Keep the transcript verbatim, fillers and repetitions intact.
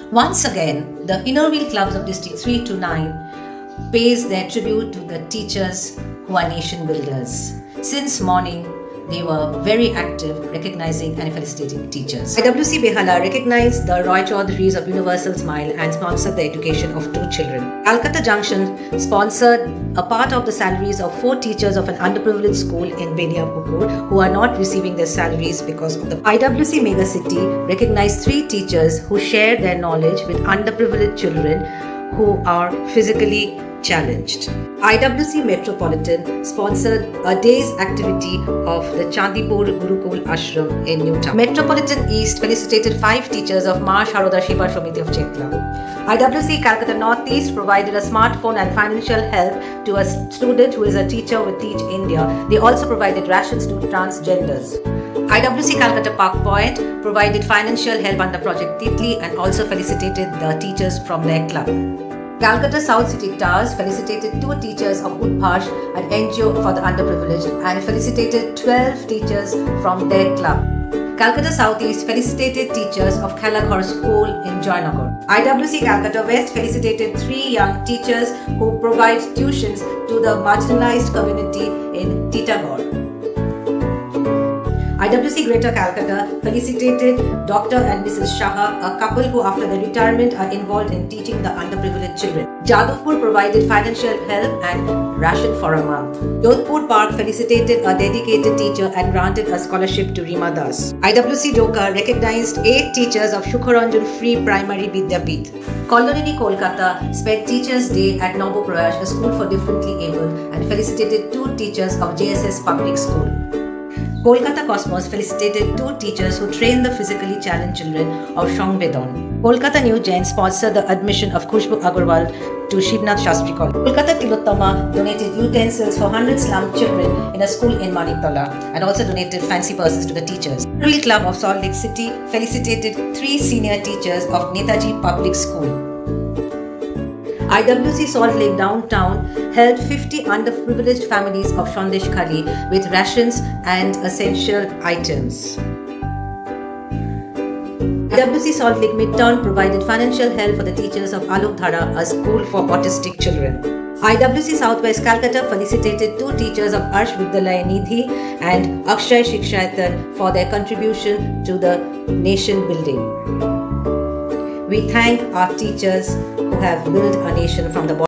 Once again, the Inner Wheel Clubs of District three to nine pays their tribute to the teachers who are nation builders. Since morning, they were very active, recognizing and felicitating teachers. I W C Behala recognized the Roy Chaudhurys of Universal Smile and sponsored the education of two children. Calcutta Junction sponsored a part of the salaries of four teachers of an underprivileged school in Beniapukur who are not receiving their salaries because of the I W C Mega City recognized three teachers who share their knowledge with underprivileged children who are physically challenged. I W C Metropolitan sponsored a day's activity of the Chandipur Gurukul Ashram in Newtown. Metropolitan East felicitated five teachers of Ma Sharoda Shiva Shomiti of Chetla. I W C Calcutta Northeast provided a smartphone and financial help to a student who is a teacher with Teach India. They also provided rations to transgenders. I W C Calcutta Park Point provided financial help under Project Titli and also felicitated the teachers from their club. Calcutta South City Towers felicitated two teachers of Udbhash, an N G O for the underprivileged, and felicitated twelve teachers from their club. Calcutta Southeast felicitated teachers of Khalaghar School in Joynagar. I W C Calcutta West felicitated three young teachers who provide tuitions to the marginalized community in Titagore. I W C Greater Calcutta felicitated Doctor and Missus Shah, a couple who after their retirement are involved in teaching the underprivileged children. Jadavpur provided financial help and ration for a month. Jodhpur Park felicitated a dedicated teacher and granted a scholarship to Rima Das. I W C Doka recognized eight teachers of Shukharanjan Free Primary Vidyapeeth. Kolonini Kolkata spent Teachers' Day at Nobo Prayash, a school for differently abled, and felicitated two teachers of J S S Public School. Kolkata Cosmos felicitated two teachers who train the physically challenged children of Shongbedon. Kolkata New Jain sponsored the admission of Khushbu Agarwal to Shivnath Shastri College. Kolkata Tilottama donated utensils for one hundred slum children in a school in Maniktola and also donated fancy purses to the teachers. The Wheel Club of Salt Lake City felicitated three senior teachers of Netaji Public School. I W C Salt Lake Downtown helped fifty underprivileged families of Shandesh Khali with rations and essential items. I W C Salt Lake Midtown provided financial help for the teachers of Alok Dhara, a school for autistic children. I W C Southwest Calcutta felicitated two teachers of Arsh Vidyalaya Nidhi and Akshay Shikshayatan for their contribution to the nation building. We thank our teachers who have built a nation from the bottom.